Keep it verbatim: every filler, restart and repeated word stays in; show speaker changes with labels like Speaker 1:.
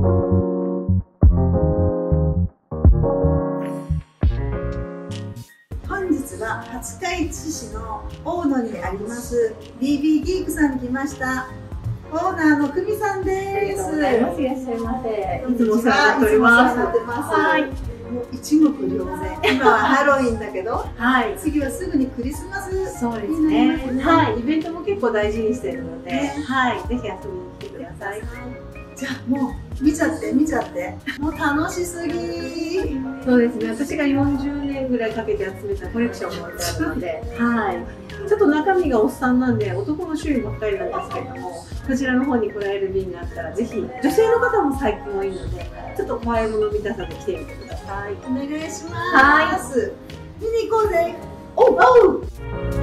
Speaker 1: 本日は廿日市市の大野にあります ビービー ギークさんに来ました。オーナーの久美さんです。
Speaker 2: いらっしゃいませ。
Speaker 1: いつもお世話になっております。はい。もう一目瞭然。今はハロウィンだけど、はい。次はすぐにクリスマスになりますね。そうですね。はい。イベントも結構大事にしてるので、はい。ぜひ遊びに来てください。じゃあもう見ちゃって見ちゃって。もう楽しすぎ。
Speaker 2: そうですね。私がよんじゅうねんぐらいかけて集めたコレクションもあるので、はい。ちょっと中身がおっさんなんで男の種類ばっかりなんですけれども、こちらの方に来られる便があったらぜひ女性の方も最近多いので、ちょっと怖いもの見たさで来てみてください。
Speaker 1: お願いします。見に行こうぜ。おうおう。